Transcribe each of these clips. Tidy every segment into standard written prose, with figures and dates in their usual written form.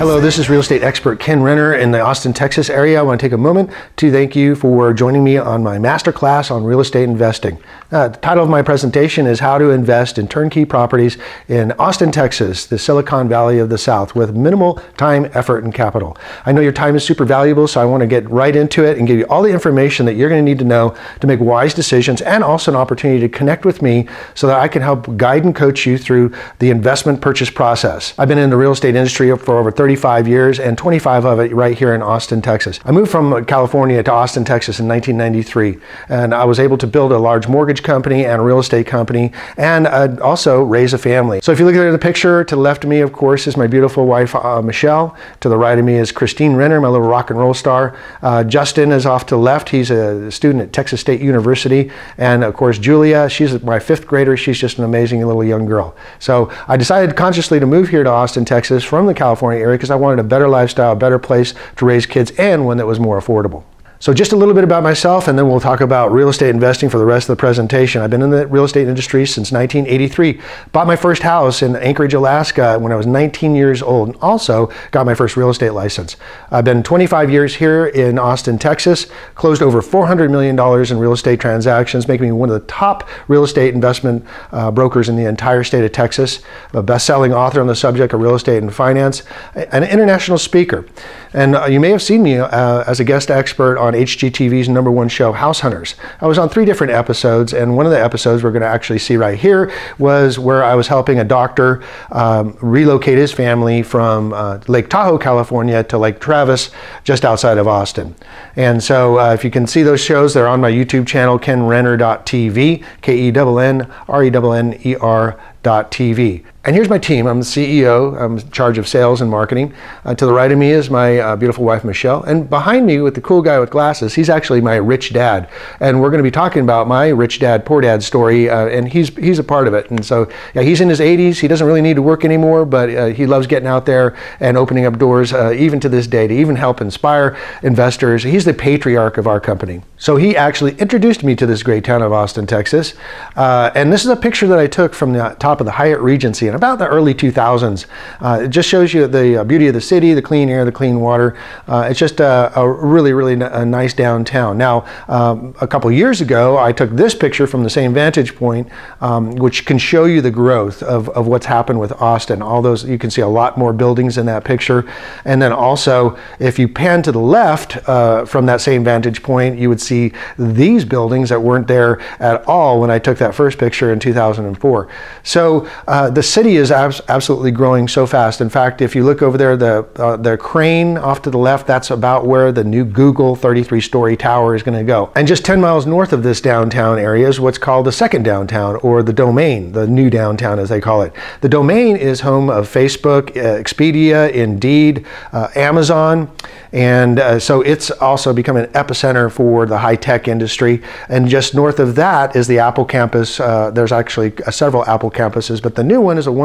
Hello, this is real estate expert Kenn Renner in the Austin, Texas area. I want to take a moment to thank you for joining me on my masterclass on real estate investing. The title of my presentation is How to Invest in Turnkey Properties in Austin, Texas, the Silicon Valley of the South, with minimal time, effort, and capital. I know your time is super valuable, so I want to get right into it and give you all the information that you're going to need to know to make wise decisions, and also an opportunity to connect with me so that I can help guide and coach you through the investment purchase process. I've been in the real estate industry for over 35 years, and 25 of it right here in Austin, Texas. I moved from California to Austin, Texas in 1993, and I was able to build a large mortgage company and a real estate company, and also raise a family. So if you look at the picture, to the left of me, of course, is my beautiful wife, Michelle. To the right of me is Kenn Renner, my little rock and roll star. Justin is off to the left. He's a student at Texas State University. And of course, Julia, she's my fifth grader. She's just an amazing little young girl. So I decided consciously to move here to Austin, Texas from the California area because I wanted a better lifestyle, a better place to raise kids, and one that was more affordable. So just a little bit about myself, and then we'll talk about real estate investing for the rest of the presentation. I've been in the real estate industry since 1983. Bought my first house in Anchorage, Alaska when I was 19 years old, and also got my first real estate license. I've been 25 years here in Austin, Texas, closed over $400 million in real estate transactions, making me one of the top real estate investment brokers in the entire state of Texas, a best-selling author on the subject of real estate and finance, and an international speaker. And you may have seen me as a guest expert on HGTV's #1 show, House Hunters. I was on 3 different episodes, and one of the episodes we're going to actually see right here was where I was helping a doctor relocate his family from Lake Tahoe, California to Lake Travis, just outside of Austin. And so if you can see those shows, they're on my YouTube channel, KennRenner.tv, KENNRENNER.tv. And here's my team. I'm the CEO. I'm in charge of sales and marketing. To the right of me is my beautiful wife, Michelle. And behind me with the cool guy with glasses, he's actually my rich dad. And we're going to be talking about my rich dad, poor dad story, and he's a part of it. And so yeah, he's in his 80s. He doesn't really need to work anymore, but he loves getting out there and opening up doors, even to this day, to even help inspire investors. He's the patriarch of our company. So he actually introduced me to this great town of Austin, Texas. And this is a picture that I took from the top of the Hyatt Regency in about the early 2000s. It just shows you the beauty of the city, the clean air, the clean water. It's just a really nice downtown. Now, a couple years ago, I took this picture from the same vantage point, which can show you the growth of what's happened with Austin. All those, you can see a lot more buildings in that picture. And then also, if you pan to the left from that same vantage point, you would see these buildings that weren't there at all when I took that first picture in 2004. So the city is absolutely growing so fast. In fact, if you look over there, the crane off to the left, that's about where the new Google 33-story tower is going to go. And just 10 miles north of this downtown area is what's called the second downtown, or the Domain, the new downtown as they call it. The Domain is home of Facebook, Expedia, Indeed, Amazon, and so it's also become an epicenter for the high-tech industry. And just north of that is the Apple campus. There's actually several Apple campuses, but the new one is a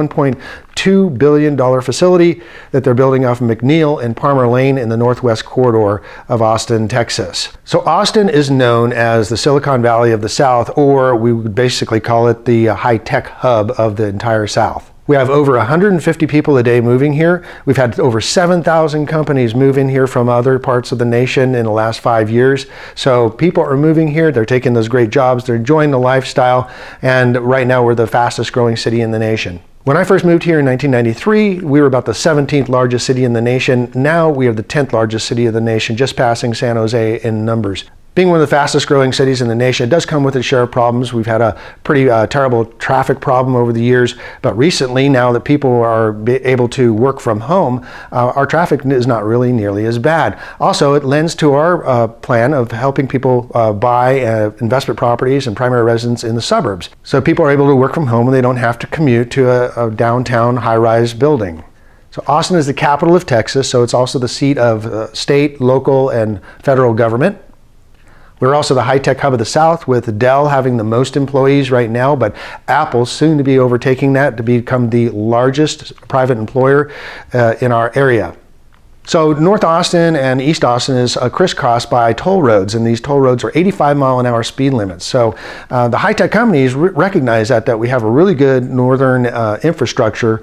$1.2 billion facility that they're building off McNeil and Palmer Lane in the northwest corridor of Austin, Texas. So Austin is known as the Silicon Valley of the South, or we would basically call it the high-tech hub of the entire South. We have over 150 people a day moving here. We've had over 7,000 companies move in here from other parts of the nation in the last 5 years. So people are moving here, they're taking those great jobs, they're enjoying the lifestyle, and right now we're the fastest growing city in the nation. When I first moved here in 1993, we were about the 17th largest city in the nation. Now we are the 10th largest city of the nation, just passing San Jose in numbers. Being one of the fastest growing cities in the nation, it does come with its share of problems. We've had a pretty terrible traffic problem over the years, but recently, now that people are able to work from home, our traffic is not really nearly as bad. Also, it lends to our plan of helping people buy investment properties and primary residence in the suburbs. So people are able to work from home and they don't have to commute to a downtown high-rise building. So Austin is the capital of Texas, so it's also the seat of state, local, and federal government. We're also the high-tech hub of the South, with Dell having the most employees right now, but Apple soon to be overtaking that to become the largest private employer in our area. So North Austin and East Austin is crisscrossed by toll roads, and these toll roads are 85-mile-an-hour speed limits. So the high-tech companies recognize that we have a really good northern infrastructure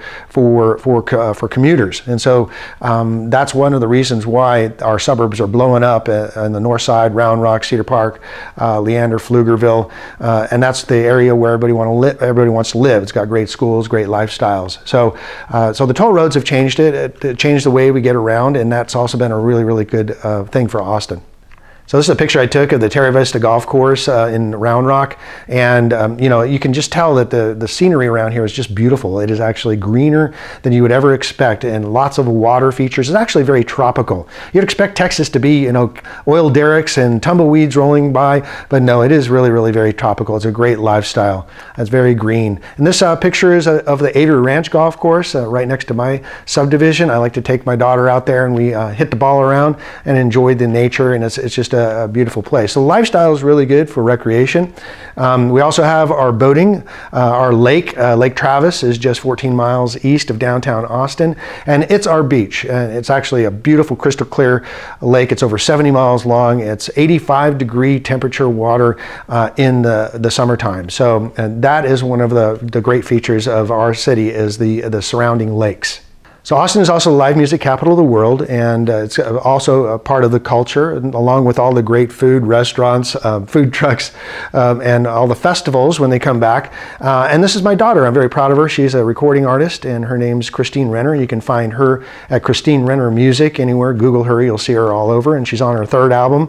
for commuters, and so that's one of the reasons why our suburbs are blowing up on the north side: Round Rock, Cedar Park, Leander, Pflugerville, and that's the area where everybody wants to live. It's got great schools, great lifestyles. So so the toll roads have changed it. It changed the way we get around, and that's also been a really, really good thing for Austin. So this is a picture I took of the Terra Vista Golf Course in Round Rock, and you know, you can just tell that the scenery around here is just beautiful. It is actually greener than you would ever expect, and lots of water features. It's actually very tropical. You'd expect Texas to be, you know, oil derricks and tumbleweeds rolling by, but no, it is really, really very tropical. It's a great lifestyle. It's very green. And this picture is of the Avery Ranch Golf Course right next to my subdivision. I like to take my daughter out there, and we hit the ball around and enjoy the nature, and it's just a beautiful place. So the lifestyle is really good for recreation. We also have our boating. Our lake, Lake Travis, is just 14 miles east of downtown Austin, and it's our beach. It's actually a beautiful crystal clear lake. It's over 70 miles long. It's 85-degree temperature water in the summertime. So that is one of the great features of our city, is the surrounding lakes. So Austin is also the live music capital of the world, and it's also a part of the culture, along with all the great food, restaurants, food trucks, and all the festivals when they come back. And this is my daughter. I'm very proud of her. She's a recording artist, and her name's Kenn Renner. You can find her at Kenn Renner Music anywhere. Google her, you'll see her all over, and she's on her third album.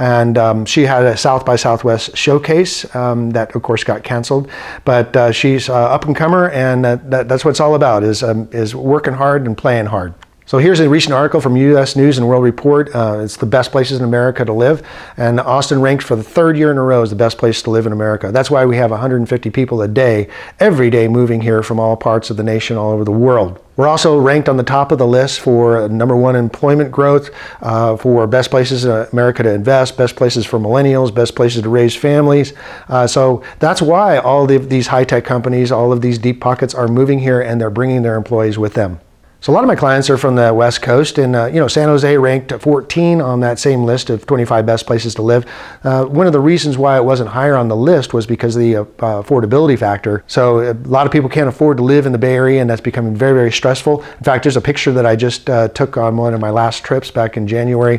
And she had a South by Southwest showcase that, of course, got canceled. But she's up and comer, and that's what it's all about, is working hard and playing hard. So here's a recent article from U.S. News and World Report. It's the best places in America to live, and Austin ranked for the third year in a row as the best place to live in America. That's why we have 150 people a day, every day, moving here from all parts of the nation, all over the world. We're also ranked on the top of the list for #1 employment growth, for best places in America to invest, best places for millennials, best places to raise families. So that's why all of these high-tech companies, all of these deep pockets are moving here, and they're bringing their employees with them. So a lot of my clients are from the West Coast, and you know, San Jose ranked 14 on that same list of 25 best places to live. One of the reasons why it wasn't higher on the list was because of the affordability factor. So a lot of people can't afford to live in the Bay Area, and that's becoming very, very stressful. In fact, there's a picture that I just took on one of my last trips back in January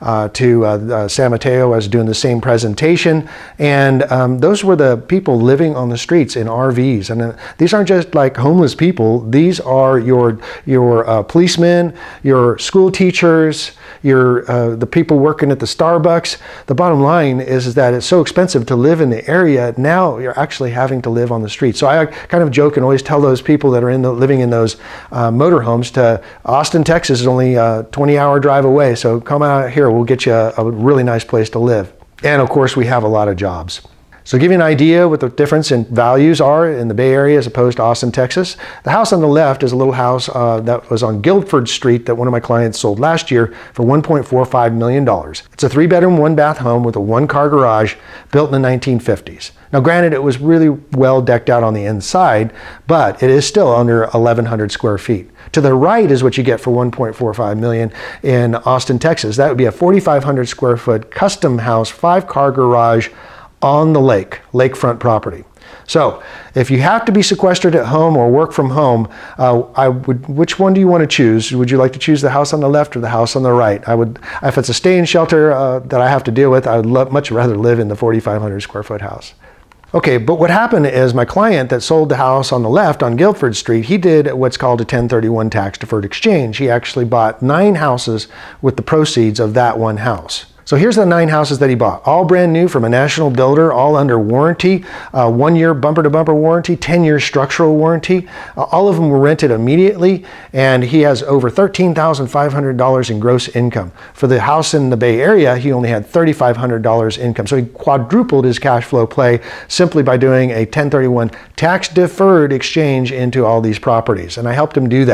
to San Mateo. I was doing the same presentation, and those were the people living on the streets in RVs. And these aren't just like homeless people. These are your policemen, your school teachers, the people working at the Starbucks. The bottom line is that it's so expensive to live in the area. Now you're actually having to live on the street. So I kind of joke and always tell those people that are living in those motorhomes to Austin, Texas is only a 20-hour drive away. So come out here, we'll get you a really nice place to live. And of course, we have a lot of jobs. So to give you an idea what the difference in values are in the Bay Area as opposed to Austin, Texas, the house on the left is a little house that was on Guilford Street that one of my clients sold last year for $1.45 million. It's a 3-bedroom, 1-bath home with a 1-car garage built in the 1950s. Now granted, it was really well decked out on the inside, but it is still under 1,100 square feet. To the right is what you get for $1.45 million in Austin, Texas. That would be a 4,500 square foot custom house, 5-car garage, on the lakefront property. So if you have to be sequestered at home or work from home, which one do you want to choose? Would you like to choose the house on the left or the house on the right? If it's a stay-in shelter that I have to deal with, I would much rather live in the 4,500 square foot house. Okay, but what happened is my client that sold the house on the left on Guilford Street, he did what's called a 1031 tax deferred exchange. He actually bought 9 houses with the proceeds of that one house. So here's the 9 houses that he bought, all brand new from a national builder, all under warranty, 1-year bumper-to-bumper warranty, 10-year structural warranty. All of them were rented immediately, and he has over $13,500 in gross income. For the house in the Bay Area, he only had $3,500 income. So he quadrupled his cash flow play simply by doing a 1031 tax-deferred exchange into all these properties, and I helped him do that.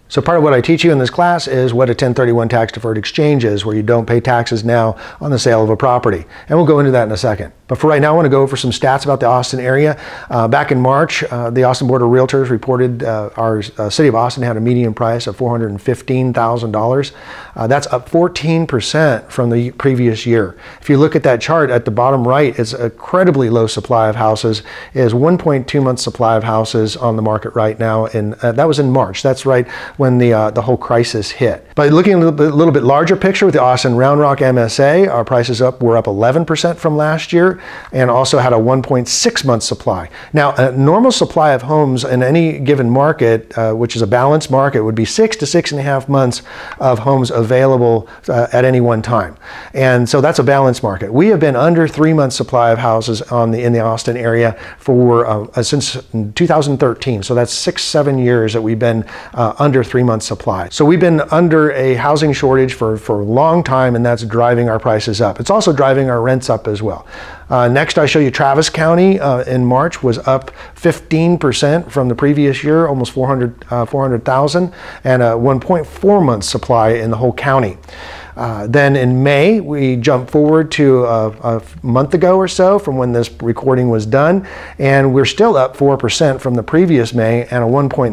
So part of what I teach you in this class is what a 1031 tax deferred exchange is, where you don't pay taxes now on the sale of a property. And we'll go into that in a second. But for right now, I want to go over some stats about the Austin area. Back in March, the Austin Board of Realtors reported our city of Austin had a median price of $415,000. That's up 14% from the previous year. If you look at that chart at the bottom right, it's an incredibly low supply of houses. It is 1.2 months supply of houses on the market right now. And that was in March. That's right when the whole crisis hit. But looking at a little bit larger picture with the Austin Round Rock MSA, our prices were up 11% from last year, and also had a 1.6 month supply. Now, a normal supply of homes in any given market, which is a balanced market, would be 6 to 6.5 months of homes available at any one time. And so that's a balanced market. We have been under 3 months supply of houses in the Austin area for since 2013. So that's 6-7 years that we've been under 3 months supply. So we've been under a housing shortage for a long time, and that's driving our prices up. It's also driving our rents up as well. Next, I show you Travis County in March was up 15% from the previous year, almost 400,000, and a 1.4 month supply in the whole county. Then in May, we jumped forward to a month ago or so from when this recording was done, and we're still up 4% from the previous May and a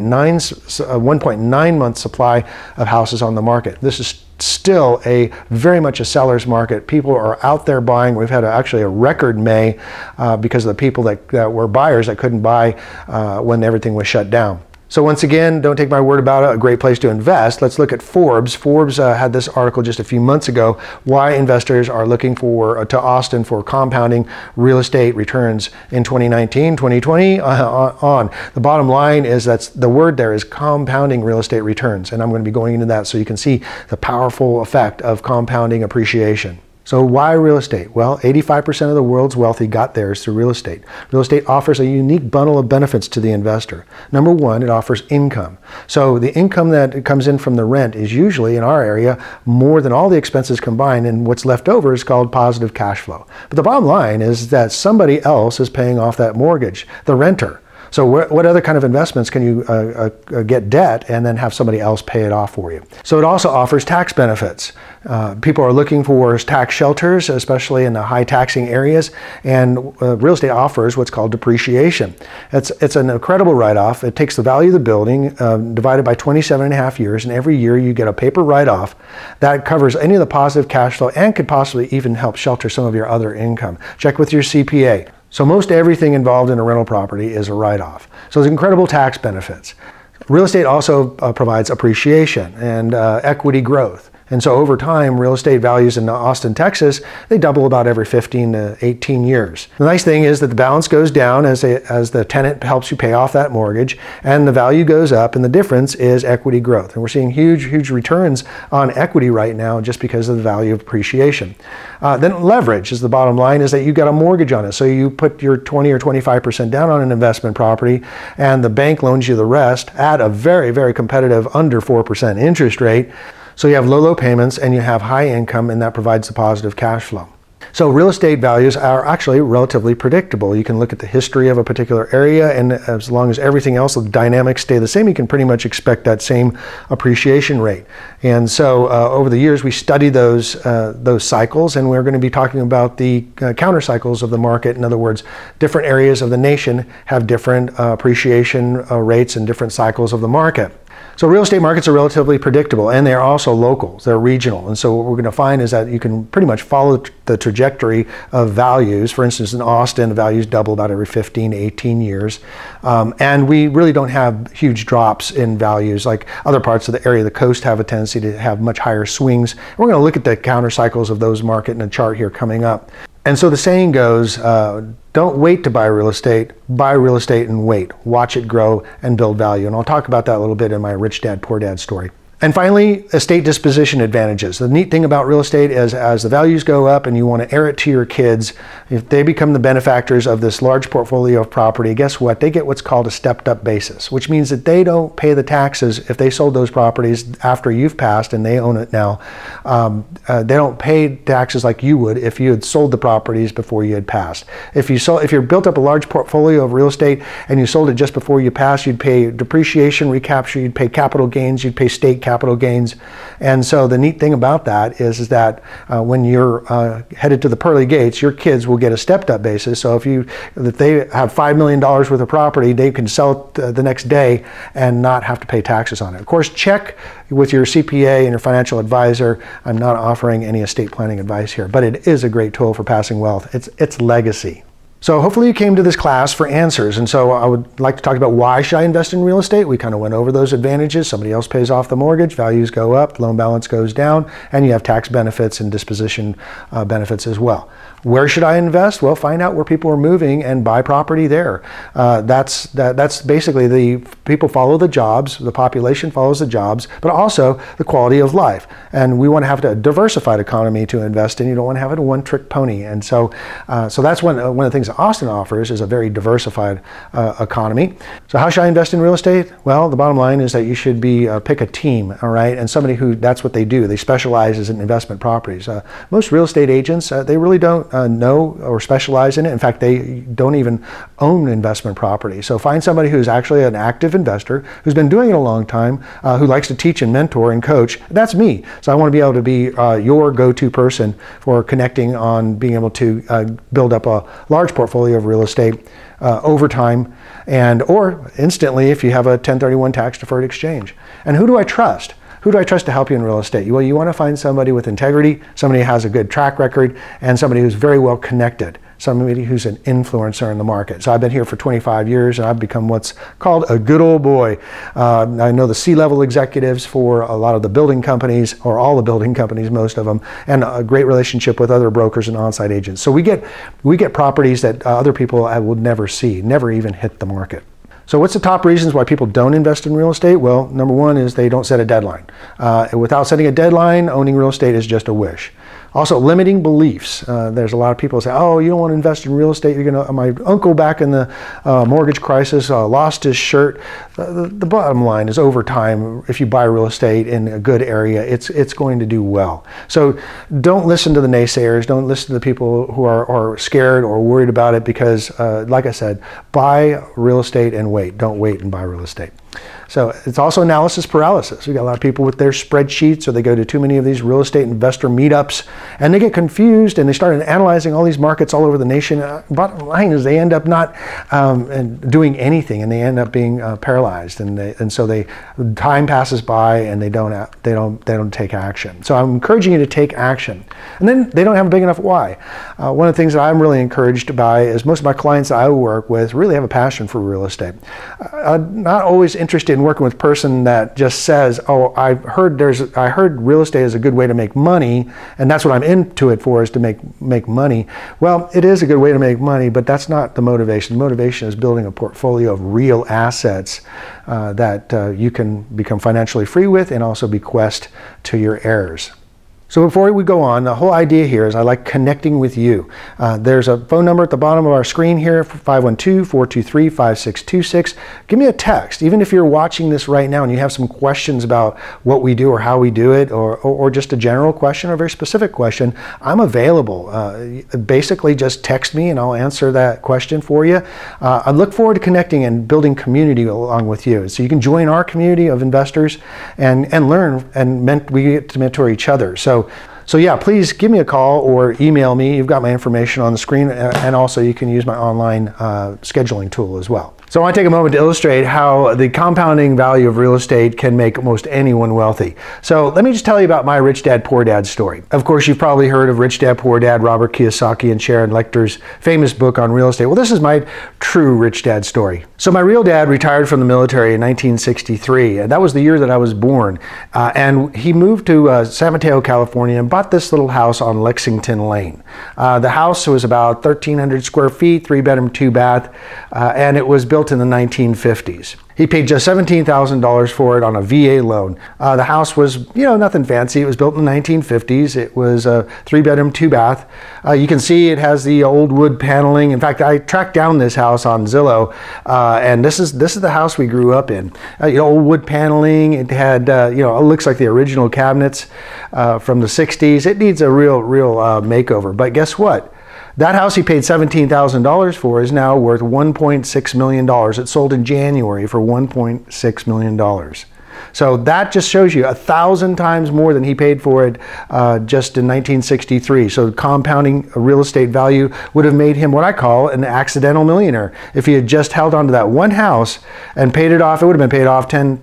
1.9 month supply of houses on the market. This is still very much a seller's market. People are out there buying. We've had actually a record May because of the people that were buyers that couldn't buy when everything was shut down. So once again, don't take my word about it, a great place to invest. Let's look at Forbes. Forbes had this article just a few months ago, why investors are looking to Austin for compounding real estate returns in 2019, 2020, on. The bottom line is the word there is compounding real estate returns. And I'm going to be going into that so you can see the powerful effect of compounding appreciation. So why real estate? Well, 85% of the world's wealthy got theirs through real estate. Real estate offers a unique bundle of benefits to the investor. Number one, it offers income. So the income that comes in from the rent is usually, in our area, more than all the expenses combined, and what's left over is called positive cash flow. But the bottom line is that somebody else is paying off that mortgage, the renter. So what other kind of investments can you get debt and then have somebody else pay it off for you? So it also offers tax benefits. People are looking for tax shelters, especially in the high taxing areas, and real estate offers what's called depreciation. It's an incredible write-off. It takes the value of the building divided by 27.5 years, and every year you get a paper write-off that covers any of the positive cash flow and could possibly even help shelter some of your other income. Check with your CPA. So most everything involved in a rental property is a write-off. So there's incredible tax benefits. Real estate also provides appreciation and equity growth. And so over time, real estate values in Austin, Texas, they double about every 15 to 18 years. The nice thing is that the balance goes down as the tenant helps you pay off that mortgage, and the value goes up, and the difference is equity growth. And we're seeing huge returns on equity right now just because of the value of appreciation. Then leverage is the bottom line, is that you got a mortgage on it. So you put your 20 or 25% down on an investment property, and the bank loans you the rest at a very competitive under 4% interest rate. So you have low payments and you have high income, and that provides the positive cash flow. So real estate values are actually relatively predictable. You can look at the history of a particular area, and as long as everything else, the dynamics stay the same, you can pretty much expect that same appreciation rate. And so over the years, we study those cycles, and we're going to be talking about the counter cycles of the market. In other words, different areas of the nation have different appreciation rates and different cycles of the market. So real estate markets are relatively predictable, and they're also local, they're regional. And so what we're going to find is that you can pretty much follow the trajectory of values. For instance, in Austin, the values double about every 15 to 18 years. And we really don't have huge drops in values like other parts of the area. The coast have a tendency to have much higher swings. We're going to look at the counter cycles of those market in a chart here coming up. And so the saying goes, don't wait to buy real estate and wait. Watch it grow and build value. And I'll talk about that a little bit in my Rich Dad, Poor Dad story. And finally, estate disposition advantages. The neat thing about real estate is as the values go up and you want to heir it to your kids, if they become the benefactors of this large portfolio of property, guess what? They get what's called a stepped up basis, which means that they don't pay the taxes if they sold those properties after you've passed and they own it now. They don't pay taxes like you would if you had sold the properties before you had passed. If you built up a large portfolio of real estate and you sold it just before you passed, you'd pay depreciation, recapture, you'd pay capital gains, you'd pay state capital gains. And so the neat thing about that is that when you're headed to the pearly gates, your kids will get a stepped up basis. So if they have $5 million worth of property, they can sell it the next day and not have to pay taxes on it. Of course, check with your CPA and your financial advisor. I'm not offering any estate planning advice here, but it is a great tool for passing wealth. It's legacy. So hopefully you came to this class for answers. And so I would like to talk about why should I invest in real estate? We kind of went over those advantages. Somebody else pays off the mortgage, values go up, loan balance goes down, and you have tax benefits and disposition benefits as well. Where should I invest? Well, find out where people are moving and buy property there. That's basically the people follow the jobs, the population follows the jobs, but also the quality of life. And we want to have a diversified economy to invest in. You don't want to have a one-trick pony. And so that's one of the things that Austin offers is a very diversified economy. So how should I invest in real estate? Well, the bottom line is that you should pick a team, all right? And somebody who, that's what they do. They specialize in investment properties. Most real estate agents, they really don't know or specialize in it. In fact, they don't even own investment property. So find somebody who's actually an active investor, who's been doing it a long time, who likes to teach and mentor and coach. That's me. So I want to be able to be your go-to person for connecting on being able to build up a large portfolio of real estate over time or instantly if you have a 1031 tax deferred exchange. And who do I trust? Who do I trust to help you in real estate? Well, you want to find somebody with integrity, somebody who has a good track record, and somebody who's very well connected, somebody who's an influencer in the market. So I've been here for 25 years and I've become what's called a good old boy. I know the C-level executives for a lot of the building companies, or all the building companies, most of them, and a great relationship with other brokers and on-site agents. So we get properties that other people would never see, never even hit the market. So what's the top reasons why people don't invest in real estate? Well, number one is they don't set a deadline. Without setting a deadline, owning real estate is just a wish. Also, limiting beliefs. There's a lot of people say, oh, you don't want to invest in real estate. My uncle back in the mortgage crisis lost his shirt. The bottom line is over time, if you buy real estate in a good area, it's going to do well. So don't listen to the naysayers. Don't listen to the people who are scared or worried about it because, like I said, buy real estate and wait. Don't wait and buy real estate. So it's also analysis paralysis. We got a lot of people with their spreadsheets, or they go to too many of these real estate investor meetups, and they get confused and they start analyzing all these markets all over the nation. Bottom line is they end up not doing anything, and they end up being paralyzed, and so time passes by and they don't take action. So I'm encouraging you to take action, and then they don't have a big enough why. One of the things that I'm really encouraged by is most of my clients that I work with really have a passion for real estate. Not always interested in working with a person that just says, oh, I heard real estate is a good way to make money, and that's what I'm into it for, is to make money. Well, it is a good way to make money, but that's not the motivation. The motivation is building a portfolio of real assets that you can become financially free with and also bequest to your heirs. So before we go on, the whole idea here is I like connecting with you. There's a phone number at the bottom of our screen here, 512-423-5626. Give me a text. Even if you're watching this right now and you have some questions about what we do or how we do it, or just a general question or a very specific question, I'm available. Basically just text me and I'll answer that question for you. I look forward to connecting and building community along with you. So you can join our community of investors and learn, and we get to mentor each other. So yeah, please give me a call or email me. You've got my information on the screen, and also you can use my online scheduling tool as well. So I want to take a moment to illustrate how the compounding value of real estate can make almost anyone wealthy. So let me just tell you about my Rich Dad, Poor Dad story. Of course, you've probably heard of Rich Dad, Poor Dad, Robert Kiyosaki and Sharon Lecter's famous book on real estate. Well, this is my true Rich Dad story. So my real dad retired from the military in 1963, and that was the year that I was born. And he moved to San Mateo, California, and bought this little house on Lexington Lane. The house was about 1,300 square feet, 3-bedroom, 2-bath, and it was built built in the 1950s. He paid just $17,000 for it on a VA loan. The house was, nothing fancy. It was built in the 1950s. It was a 3-bedroom, 2-bath. You can see it has the old wood paneling. In fact, I tracked down this house on Zillow, and this is the house we grew up in. Old wood paneling. It had, it looks like the original cabinets from the 60s. It needs a real makeover. But guess what? That house he paid $17,000 for is now worth $1.6 million. It sold in January for $1.6 million. So that just shows you 1,000 times more than he paid for it just in 1963. So compounding a real estate value would have made him what I call an accidental millionaire. If he had just held on to that one house and paid it off, it would have been paid off 10,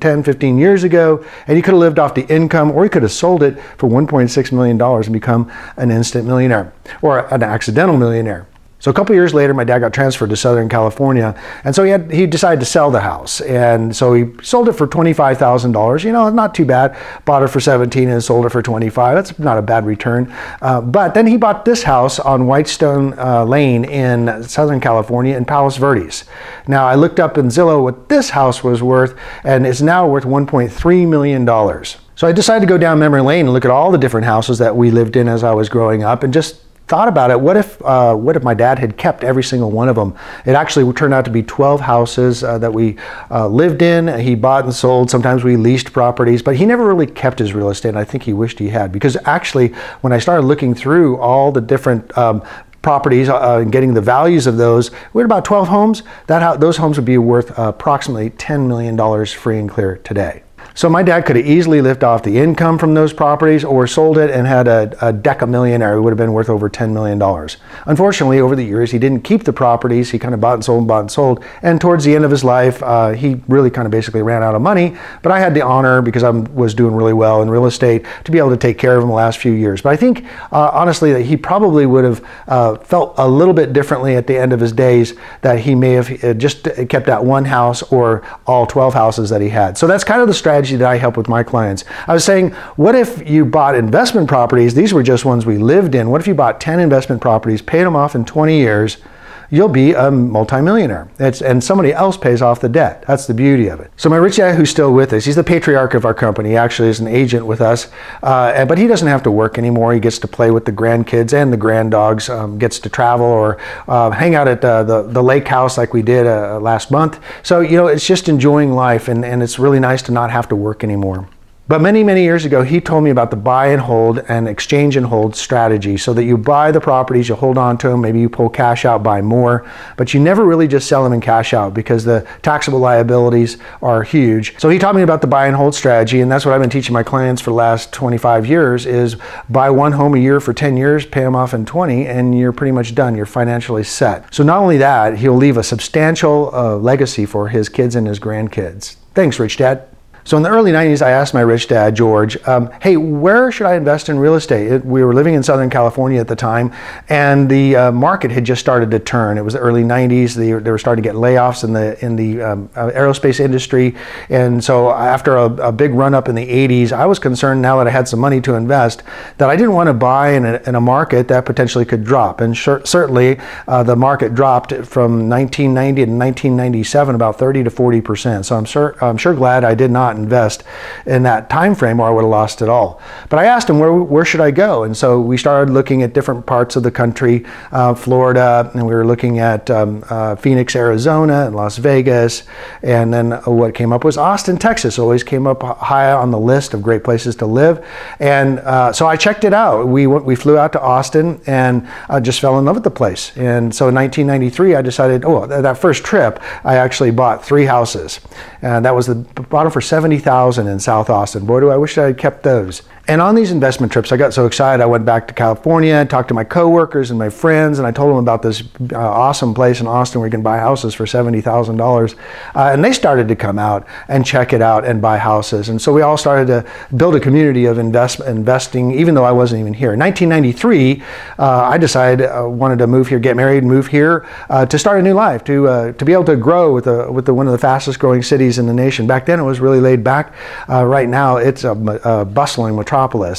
15 years ago, and he could have lived off the income, or he could have sold it for $1.6 million and become an instant millionaire, or an accidental millionaire. So a couple years later, my dad got transferred to Southern California, and so he decided to sell the house, and so he sold it for $25,000. Not too bad. Bought it for 17 and sold it for 25. That's not a bad return. But then he bought this house on Whitestone Lane in Southern California in Palos Verdes. Now I looked up in Zillow what this house was worth, and it's now worth $1.3 million. So I decided to go down memory lane and look at all the different houses that we lived in as I was growing up, and just thought about it. What if my dad had kept every single one of them? It actually turned out to be 12 houses that we lived in. He bought and sold. Sometimes we leased properties, but he never really kept his real estate. And I think he wished he had, because actually when I started looking through all the different properties and getting the values of those, we had about 12 homes. Those homes would be worth approximately $10 million free and clear today. So my dad could have easily lived off the income from those properties, or sold it and had a deca-millionaire who would have been worth over $10 million. Unfortunately, over the years, he didn't keep the properties. He kind of bought and sold. And towards the end of his life, he really kind of basically ran out of money. But I had the honor, because I was doing really well in real estate, to be able to take care of him the last few years. But I think, honestly, that he probably would have felt a little bit differently at the end of his days, that he may have just kept that one house or all 12 houses that he had. So that's kind of the strategy that I help with my clients. I was saying, what if you bought investment properties? These were just ones we lived in. What if you bought 10 investment properties, paid them off in 20 years? You'll be a multimillionaire. And somebody else pays off the debt. That's the beauty of it. So my rich dad, who's still with us, he's the patriarch of our company. He actually is an agent with us, but he doesn't have to work anymore. He gets to play with the grandkids and the granddogs, gets to travel or hang out at the lake house like we did last month. So, it's just enjoying life, and it's really nice to not have to work anymore. But many, many years ago, he told me about the buy and hold and exchange and hold strategy, so that you buy the properties, you hold on to them, maybe you pull cash out, buy more, but you never really just sell them and cash out, because the taxable liabilities are huge. So he taught me about the buy and hold strategy, and that's what I've been teaching my clients for the last 25 years, is buy one home a year for 10 years, pay them off in 20, and you're pretty much done. You're financially set. So not only that, he'll leave a substantial legacy for his kids and his grandkids. Thanks, Rich Dad. So in the early 90s, I asked my rich dad, George, hey, where should I invest in real estate? We were living in Southern California at the time, and the market had just started to turn. It was the early 90s. They were starting to get layoffs in the aerospace industry. And so after a big run up in the 80s, I was concerned, now that I had some money to invest, that I didn't want to buy in a market that potentially could drop. And certainly the market dropped from 1990 to 1997 about 30 to 40%. So I'm sure glad I did not invest in that time frame, or I would have lost it all. But I asked him, where should I go? And so we started looking at different parts of the country, Florida, and we were looking at Phoenix, Arizona, and Las Vegas, and then what came up was Austin, Texas. Always came up high on the list of great places to live. And so I checked it out. We flew out to Austin, and I just fell in love with the place. And so in 1993, I decided, that first trip, I actually bought 3 houses. And that was bought them for $70,000 in South Austin. Boy, do I wish I had kept those. And on these investment trips, I got so excited, I went back to California, talked to my coworkers and my friends, and I told them about this awesome place in Austin where you can buy houses for $70,000. And they started to come out and check it out and buy houses. And so we all started to build a community of investing, even though I wasn't even here. In 1993, I decided I wanted to move here, get married, move here to start a new life, to be able to grow with one of the fastest growing cities in the nation. Back then, it was really laid back. Right now, it's a bustling metropolis.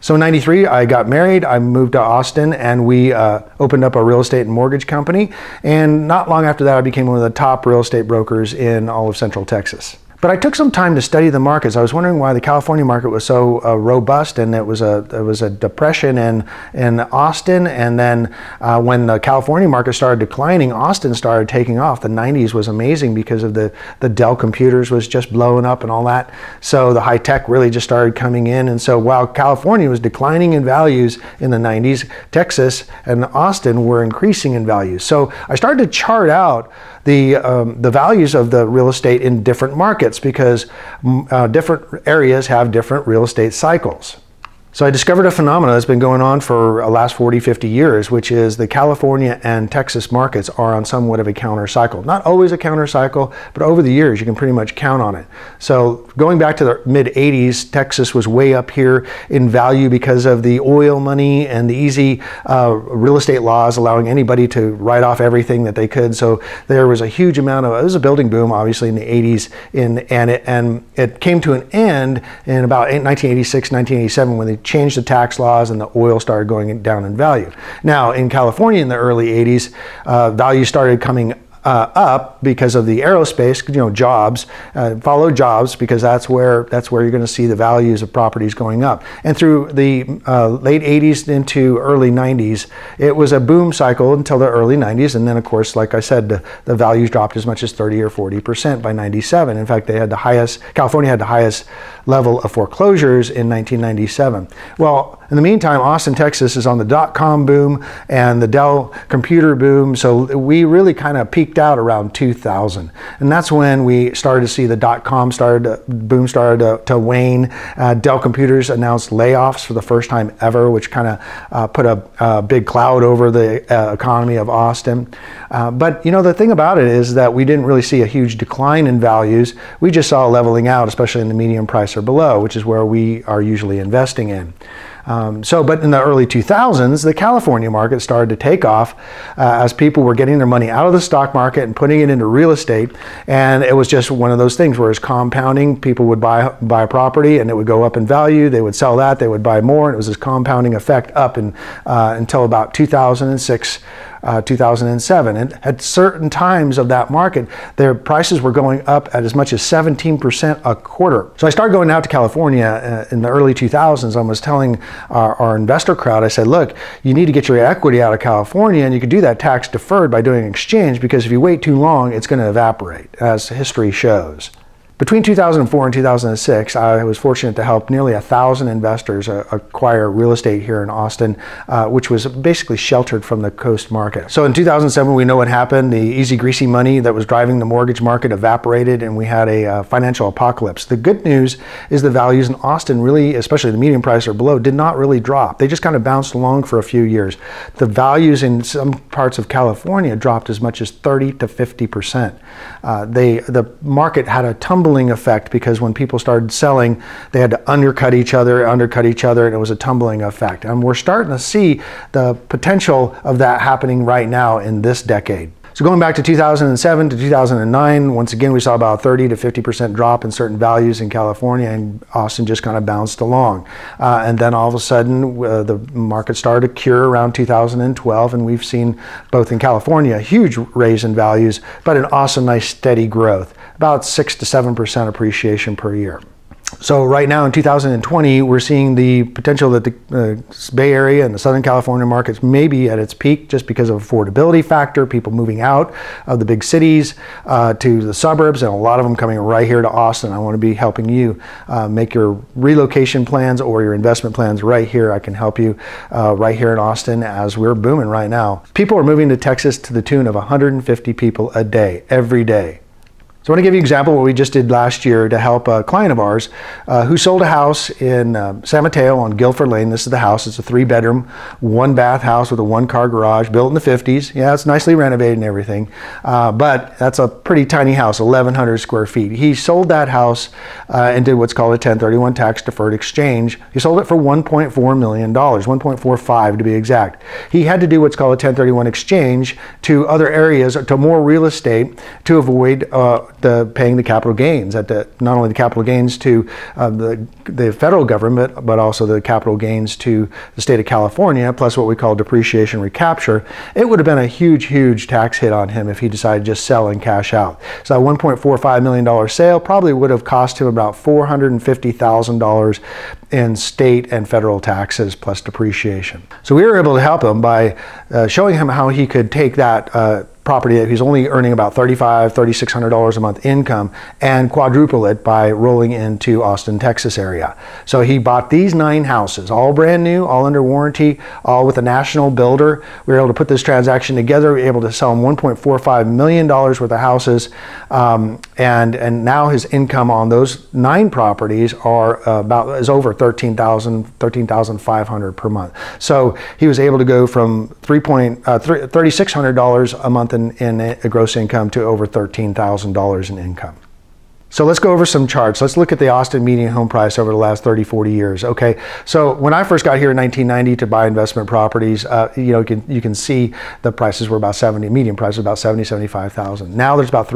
So in '93, I got married, I moved to Austin, and we opened up a real estate and mortgage company. And not long after that, I became one of the top real estate brokers in all of Central Texas. But I took some time to study the markets. I was wondering why the California market was so robust, and there was a depression in Austin, and then when the California market started declining, Austin started taking off. The '90s was amazing because of the Dell computers was just blowing up and all that. So the high tech really just started coming in, and so while California was declining in values in the '90s, Texas and Austin were increasing in values. So I started to chart out the values of the real estate in different markets, because different areas have different real estate cycles. So I discovered a phenomenon that's been going on for the last 40, 50 years, which is the California and Texas markets are on somewhat of a counter cycle. Not always a counter cycle, but over the years you can pretty much count on it. So going back to the mid 80s, Texas was way up here in value because of the oil money and the easy real estate laws allowing anybody to write off everything that they could. So there was a huge amount of, it was a building boom obviously in the 80s, and it came to an end in about 1986, 1987 when they changed the tax laws and the oil started going down in value. Now in California in the early 80s, value started coming up because of the aerospace, jobs, follow jobs, because that's where you're going to see the values of properties going up. And through the late 80s into early 90s, it was a boom cycle until the early 90s, and then of course, like I said, the values dropped as much as 30 or 40% by 97. In fact, California had the highest level of foreclosures in 1997. Well, in the meantime, Austin, Texas is on the dot-com boom and the Dell computer boom, so we really kind of peaked out around 2000. And that's when we started to see the dot-com boom started to wane. Dell Computers announced layoffs for the first time ever, which kind of put a big cloud over the economy of Austin. But the thing about it is that we didn't really see a huge decline in values. We just saw a leveling out, especially in the medium price or below, which is where we are usually investing in. But in the early 2000s, the California market started to take off as people were getting their money out of the stock market and putting it into real estate. And it was just one of those things where it's compounding. People would buy a property and it would go up in value. They would sell that, they would buy more. And it was this compounding effect up until about 2006. 2007, and at certain times of that market, their prices were going up at as much as 17% a quarter. So I started going out to California in the early 2000s. I was telling our investor crowd, I said, look, you need to get your equity out of California, and you can do that tax deferred by doing an exchange, because if you wait too long, it's going to evaporate, as history shows. Between 2004 and 2006, I was fortunate to help nearly 1,000 investors acquire real estate here in Austin, which was basically sheltered from the coast market. So in 2007, we know what happened. The easy, greasy money that was driving the mortgage market evaporated, and we had a financial apocalypse. The good news is the values in Austin really, especially the median price or below, did not really drop. They just kind of bounced along for a few years. The values in some parts of California dropped as much as 30 to 50%. The market had a tumbling effect because when people started selling, they had to undercut each other, and it was a tumbling effect. And we're starting to see the potential of that happening right now in this decade. So going back to 2007 to 2009, once again, we saw about a 30 to 50% drop in certain values in California, and Austin just kind of bounced along. And then all of a sudden, the market started to cure around 2012, and we've seen both in California a huge raise in values, but in Austin, nice steady growth, about 6 to 7% appreciation per year. So right now in 2020, we're seeing the potential that the Bay Area and the Southern California markets may be at its peak just because of affordability factor, people moving out of the big cities to the suburbs, and a lot of them coming right here to Austin. I want to be helping you make your relocation plans or your investment plans right here. I can help you right here in Austin as we're booming right now. People are moving to Texas to the tune of 150 people a day, every day. So I want to give you an example of what we just did last year to help a client of ours who sold a house in San Mateo on Guilford Lane. This is the house. It's a 3-bedroom, 1-bath house with a 1-car garage built in the 50s. Yeah, it's nicely renovated and everything, but that's a pretty tiny house, 1,100 square feet. He sold that house and did what's called a 1031 tax deferred exchange. He sold it for $1.4 million, 1.45 to be exact. He had to do what's called a 1031 exchange to other areas, to more real estate, to avoid paying the capital gains, not only the capital gains to the federal government, but also the capital gains to the state of California, plus what we call depreciation recapture. It would have been a huge, huge tax hit on him if he decided to just sell and cash out. So that $1.45 million sale probably would have cost him about $450,000 in state and federal taxes plus depreciation. So we were able to help him by showing him how he could take that property that he's only earning about $3,600 a month income and quadruple it by rolling into Austin, Texas area. So he bought these 9 houses, all brand new, all under warranty, all with a national builder. We were able to put this transaction together. We were able to sell him $1.45 million worth of houses, and now his income on those 9 properties is over $13,500 per month. So he was able to go from $3,600 a month in a gross income to over $13,000 in income. So let's go over some charts. Let's look at the Austin median home price over the last 30, 40 years. Okay, so when I first got here in 1990 to buy investment properties, you can see the prices were about median price was about $75,000. Now there's about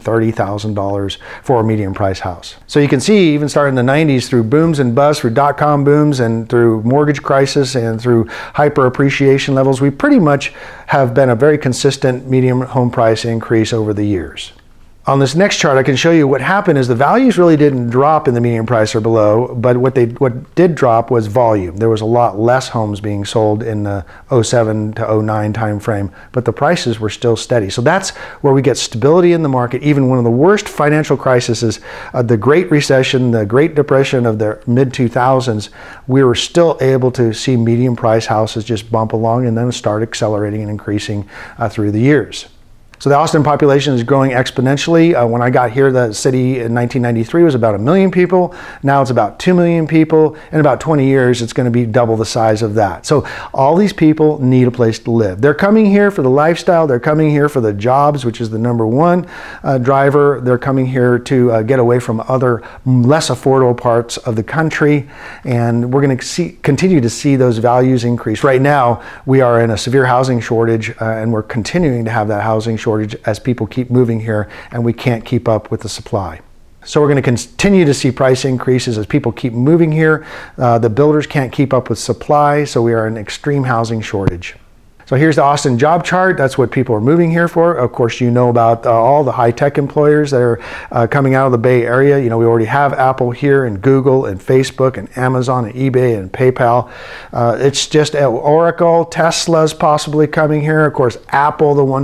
$330,000 for a median price house. So you can see, even starting in the 90s, through booms and busts, through dot-com booms and through mortgage crisis and through hyper appreciation levels, we pretty much have been a very consistent median home price increase over the years. On this next chart, I can show you what happened is the values really didn't drop in the median price or below, but what did drop was volume. There was a lot less homes being sold in the 07 to 09 time frame, but the prices were still steady. So that's where we get stability in the market. Even one of the worst financial crises, the Great Recession, the Great Depression of the mid-2000s, we were still able to see median price houses just bump along and then start accelerating and increasing through the years. So the Austin population is growing exponentially. When I got here, the city in 1993 was about 1 million people. Now it's about 2 million people. In about 20 years, it's going to be double the size of that. So all these people need a place to live. They're coming here for the lifestyle. They're coming here for the jobs, which is the #1 driver. They're coming here to get away from other less affordable parts of the country. And we're going to continue to see those values increase. Right now, we are in a severe housing shortage, and we're continuing to have that housing shortage as people keep moving here and we can't keep up with the supply. So we're going to continue to see price increases as people keep moving here. The builders can't keep up with supply, so we are in extreme housing shortage. So here's the Austin job chart. That's what people are moving here for. Of course, you know about all the high-tech employers that are coming out of the Bay Area. You know, we already have Apple here and Google and Facebook and Amazon and eBay and PayPal. It's just Oracle, Tesla's possibly coming here. Of course, Apple, the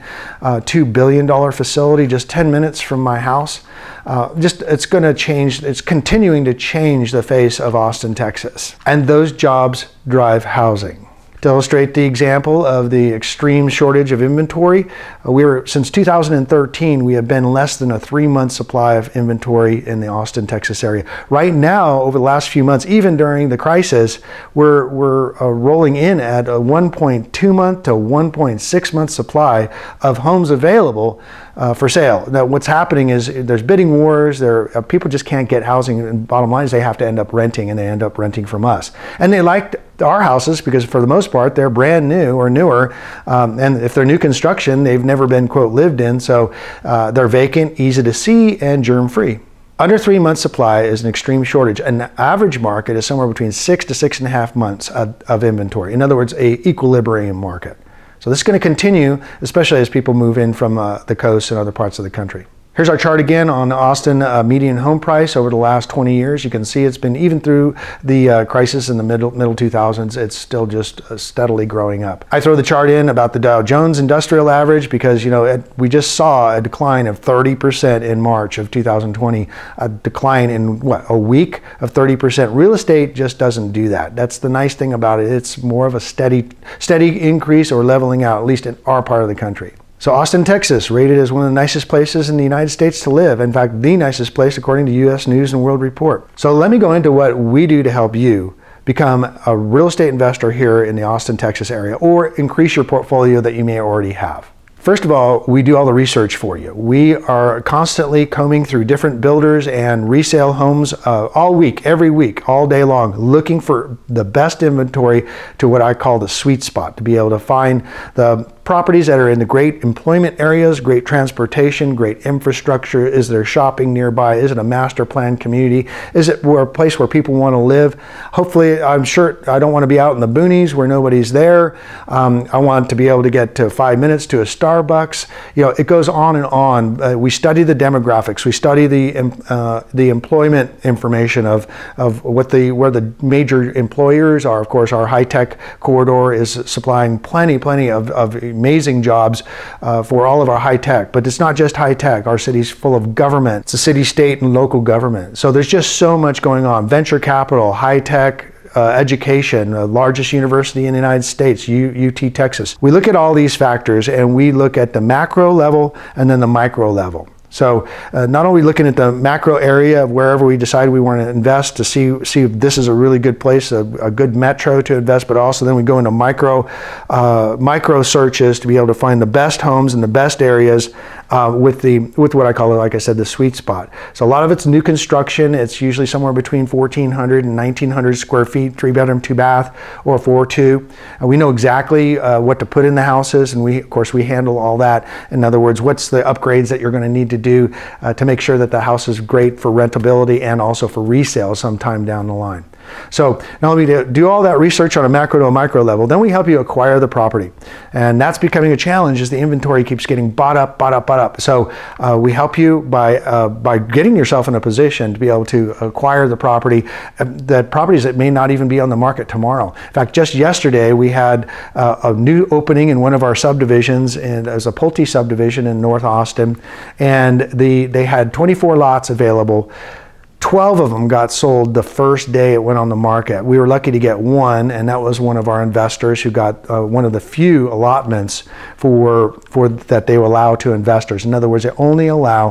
$1.2 billion facility just 10 minutes from my house. It's going to change. It's continuing to change the face of Austin, Texas. And those jobs drive housing. To illustrate the example of the extreme shortage of inventory, since 2013, we have been less than a 3-month supply of inventory in the Austin, Texas area. Right now, over the last few months, even during the crisis, we're rolling in at a 1.2 month to 1.6 month supply of homes available for sale. Now, what's happening is there's bidding wars. People just can't get housing, and bottom line is they have to end up renting, and they end up renting from us. And they like our houses because for the most part they're brand new or newer, and if they're new construction, they've never been, quote, lived in, so they're vacant, easy to see, and germ-free. Under 3 months supply is an extreme shortage. An average market is somewhere between 6 to 6.5 months of inventory. In other words, a equilibrium market. So this is going to continue, especially as people move in from the coast and other parts of the country. Here's our chart again on Austin median home price over the last 20 years. You can see it's been, even through the crisis in the middle 2000s, it's still just steadily growing up. I throw the chart in about the Dow Jones Industrial Average because, you know, we just saw a decline of 30% in March of 2020, a decline in a week of 30%. Real estate just doesn't do that. That's the nice thing about it. It's more of a steady increase or leveling out, at least in our part of the country. So Austin, Texas, rated as one of the nicest places in the United States to live. In fact, the nicest place according to U.S. News and World Report. So let me go into what we do to help you become a real estate investor here in the Austin, Texas area, or increase your portfolio that you may already have. First of all, we do all the research for you. We are constantly combing through different builders and resale homes all week, every week, all day long, looking for the best inventory to what I call the sweet spot, to be able to find the properties that are in the great employment areas, great transportation, great infrastructure? Is there shopping nearby? Is it a master planned community? Is it a place where people want to live? Hopefully, I'm sure I don't want to be out in the boonies where nobody's there. I want to be able to get to 5 minutes to a Starbucks. You know, it goes on and on. We study the demographics. We study the employment information of where the major employers are. Of course, our high-tech corridor is supplying plenty of amazing jobs for all of our high-tech. But it's not just high-tech. Our city's full of government. It's a city, state, and local government. So there's just so much going on. Venture capital, high-tech, education, the largest university in the United States, UT Texas. We look at all these factors and we look at the macro level and then the micro level. So not only looking at the macro area of wherever we decide we want to invest to see if this is a really good place, a good metro to invest, but also then we go into micro searches to be able to find the best homes in the best areas with what I call, like I said, the sweet spot. So a lot of it's new construction. It's usually somewhere between 1,400 and 1,900 square feet, 3-bedroom, 2-bath, or 4-2. We know exactly what to put in the houses, and of course we handle all that. In other words, what's the upgrades that you're going to need to do to make sure that the house is great for rentability and also for resale sometime down the line. So not only do all that research on a macro to a micro level, then we help you acquire the property. And that's becoming a challenge as the inventory keeps getting bought up. So we help you by getting yourself in a position to be able to acquire the property, that properties that may not even be on the market tomorrow. In fact, just yesterday we had a new opening in one of our subdivisions, and as a Pulte subdivision in North Austin, and they had 24 lots available. 12 of them got sold the first day it went on the market. We were lucky to get one, and that was one of our investors who got one of the few allotments for that they allow to investors. In other words, they only allow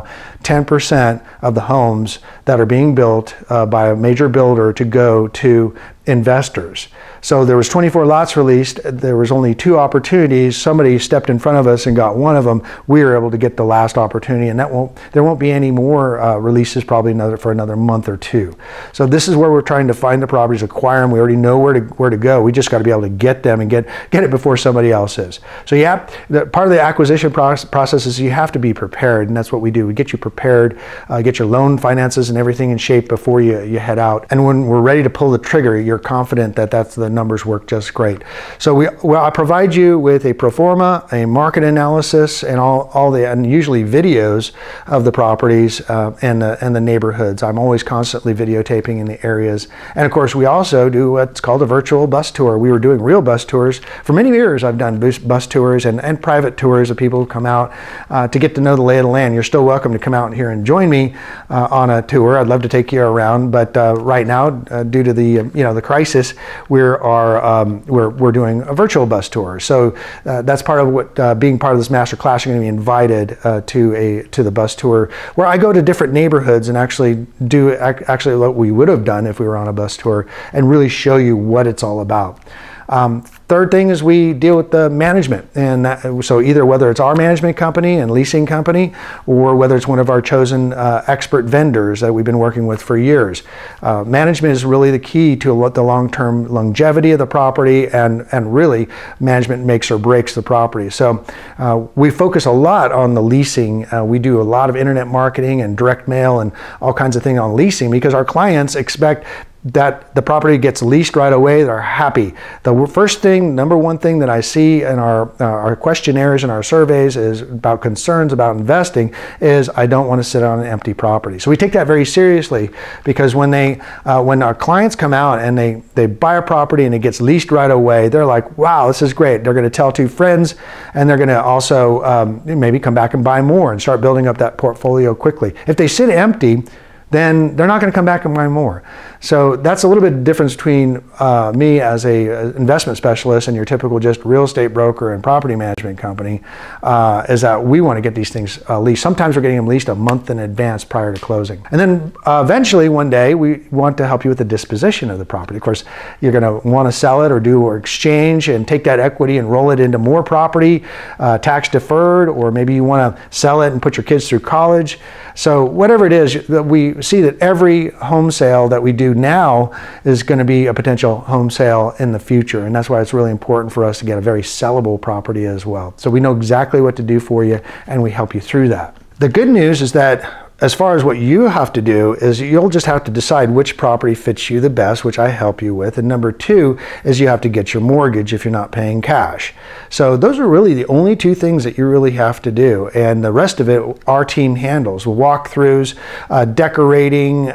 10% of the homes that are being built by a major builder to go to investors. So there was 24 lots released. There was only 2 opportunities. Somebody stepped in front of us and got one of them. We were able to get the last opportunity, and there won't be any more releases probably for another month or 2. So this is where we're trying to find the properties, acquire them. We already know where to go. We just got to be able to get them and get it before somebody else is. So part of the acquisition process is you have to be prepared, and that's what we do. We get you prepared, get your loan finances and everything in shape before you head out. And when we're ready to pull the trigger, you're confident that the numbers work just great. So I provide you with a pro forma, a market analysis, and and usually videos of the properties and the neighborhoods. I'm always constantly videotaping in the areas. And of course, we also do what's called a virtual bus tour. We were doing real bus tours. For many years, I've done bus tours and private tours of people who come out to get to know the lay of the land. You're still welcome to come out here and join me on a tour. I'd love to take you around, but right now, due to the crisis, we're doing a virtual bus tour. So that's part of what being part of this master class. You're going to be invited to the bus tour, where I go to different neighborhoods and actually do what we would have done if we were on a bus tour, and really show you what it's all about. Third thing is we deal with the management, and so either whether it's our management company and leasing company, or whether it's one of our chosen expert vendors that we've been working with for years. Management is really the key to the long-term longevity of the property, and really management makes or breaks the property. So we focus a lot on the leasing. We do a lot of internet marketing and direct mail and all kinds of things on leasing, because our clients expect that the property gets leased right away. They're happy. The first thing, number one thing that I see in our questionnaires and our surveys is about concerns about investing is, I don't want to sit on an empty property. So we take that very seriously, because when our clients come out and they buy a property and it gets leased right away, they're like, wow, this is great. They're going to tell 2 friends, and they're going to also maybe come back and buy more and start building up that portfolio quickly. If they sit empty, then they're not going to come back and buy more. So that's a little bit of difference between me as a investment specialist and your typical just real estate broker and property management company, is that we want to get these things leased. Sometimes we're getting them leased a month in advance prior to closing. And then eventually one day we want to help you with the disposition of the property. Of course, you're going to want to sell it or exchange and take that equity and roll it into more property, tax deferred, or maybe you want to sell it and put your kids through college. So whatever it is, we see that every home sale that we do do now is going to be a potential home sale in the future. And that's why it's really important for us to get a very sellable property as well. So we know exactly what to do for you, and we help you through that. The good news is that as far as what you have to do is you'll just have to decide which property fits you the best, which I help you with. And number two is you have to get your mortgage if you're not paying cash. So those are really the only two things that you really have to do. And the rest of it, our team handles. Walkthroughs, decorating,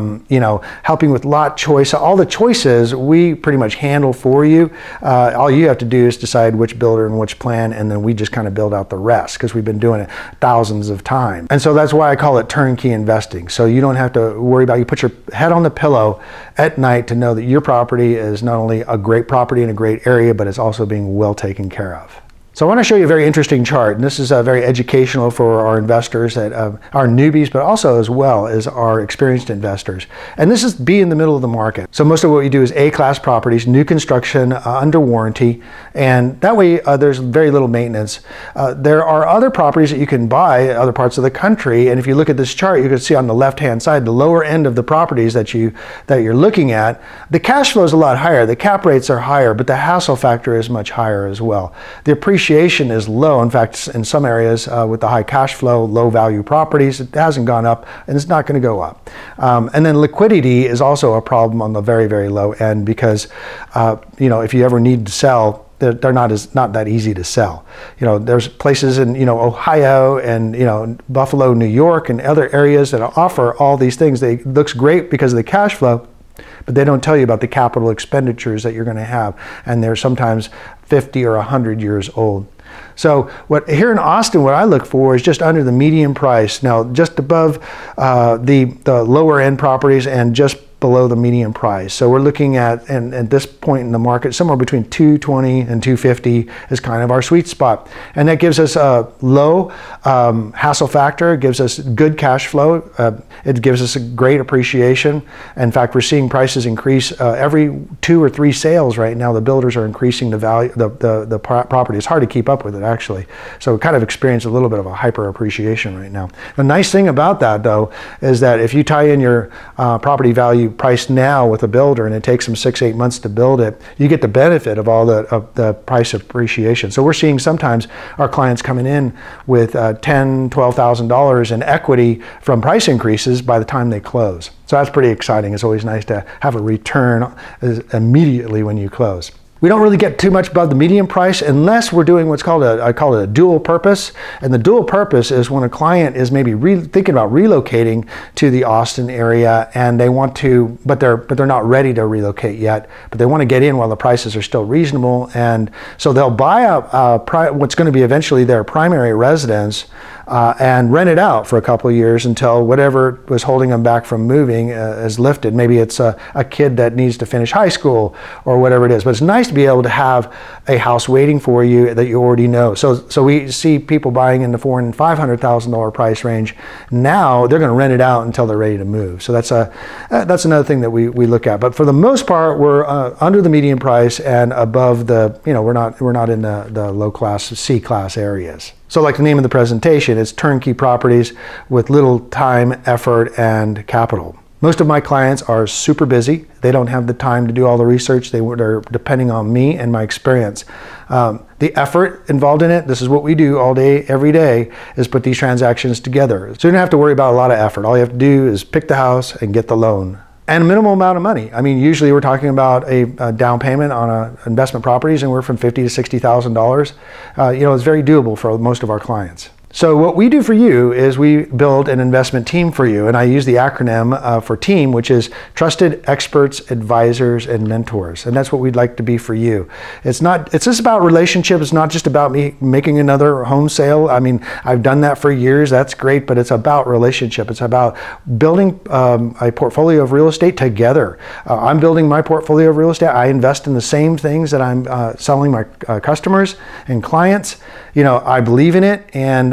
helping with lot choice. All the choices we pretty much handle for you. All you have to do is decide which builder and which plan, and then we just kind of build out the rest because we've been doing it thousands of times. And so that's why I call it turnkey investing. So you don't have to worry about, you put your head on the pillow at night to know that your property is not only a great property in a great area, but it's also being well taken care of. So I want to show you a very interesting chart, and this is very educational for our investors that are newbies, but also as well as our experienced investors. And this is B in the middle of the market. So most of what we do is A-class properties, new construction, under warranty, and that way there's very little maintenance. There are other properties that you can buy in other parts of the country, and if you look at this chart, you can see on the left-hand side, the lower end of the properties that you're looking at, the cash flow is a lot higher, the cap rates are higher, but the hassle factor is much higher as well. The appreciation is low. In fact, in some areas with the high cash flow, low value properties, it hasn't gone up and it's not going to go up. And then liquidity is also a problem on the very, very low end because, if you ever need to sell, they're not that easy to sell. There's places in, Ohio and, Buffalo, New York and other areas that offer all these things. It looks great because of the cash flow, but they don't tell you about the capital expenditures that you're going to have. And they're sometimes 50 or 100 years old. So here in Austin, what I look for is just under the median price. Now, just above the lower end properties and just below the median price. So we're looking at, and at this point in the market, somewhere between 220 and 250 is kind of our sweet spot. And that gives us a low hassle factor, it gives us good cash flow, it gives us a great appreciation. In fact, we're seeing prices increase every 2 or 3 sales right now. The builders are increasing the value, the property. It's hard to keep up with it actually. So we kind of experience a little bit of a hyper appreciation right now. The nice thing about that though, is that if you tie in your property value price now with a builder and it takes them 6-8 months to build it, you get the benefit of all the price appreciation. So we're seeing sometimes our clients coming in with $10,000, $12,000 in equity from price increases by the time they close. So that's pretty exciting. It's always nice to have a return immediately when you close. We don't really get too much above the median price unless we're doing what's called I call it a dual purpose. And the dual purpose is when a client is maybe thinking about relocating to the Austin area and they want to, but they're not ready to relocate yet, but they want to get in while the prices are still reasonable. And so they'll buy what's going to be eventually their primary residence and rent it out for a couple of years until whatever was holding them back from moving is lifted. Maybe it's a kid that needs to finish high school or whatever it is. But it's nice to be able to have a house waiting for you that you already know. So we see people buying in the $400,000 and $500,000 price range. Now they're going to rent it out until they're ready to move. So that's another thing that we look at. But for the most part, we're under the median price and above the, we're not in the low class, C class areas. So like the name of the presentation, it's turnkey properties with little time, effort, and capital. Most of my clients are super busy. They don't have the time to do all the research. They're depending on me and my experience. The effort involved in it, this is what we do all day, every day, is put these transactions together. So you don't have to worry about a lot of effort. All you have to do is pick the house and get the loan. And a minimal amount of money. I mean, usually we're talking about a down payment on investment properties anywhere from $50,000 to $60,000. It's very doable for most of our clients. So what we do for you is we build an investment team for you, and I use the acronym for TEAM, which is Trusted Experts, Advisors, and Mentors, and that's what we'd like to be for you. It's just about relationships. It's not just about me making another home sale. I mean, I've done that for years. That's great, but it's about relationship. It's about building a portfolio of real estate together. I'm building my portfolio of real estate. I invest in the same things that I'm selling my customers and clients. I believe in it, and